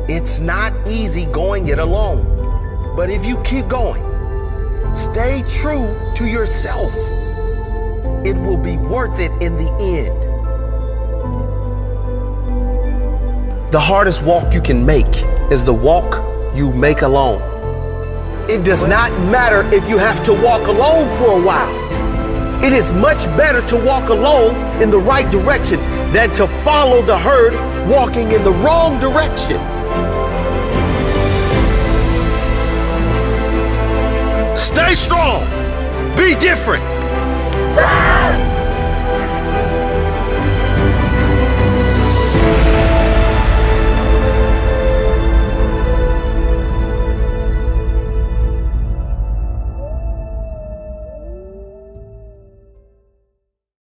It's not easy going it alone. But if you keep going, stay true to yourself, it will be worth it in the end. The hardest walk you can make is the walk you make alone. It does not matter if you have to walk alone for a while. It is much better to walk alone in the right direction than to follow the herd walking in the wrong direction. Stay strong. Be different.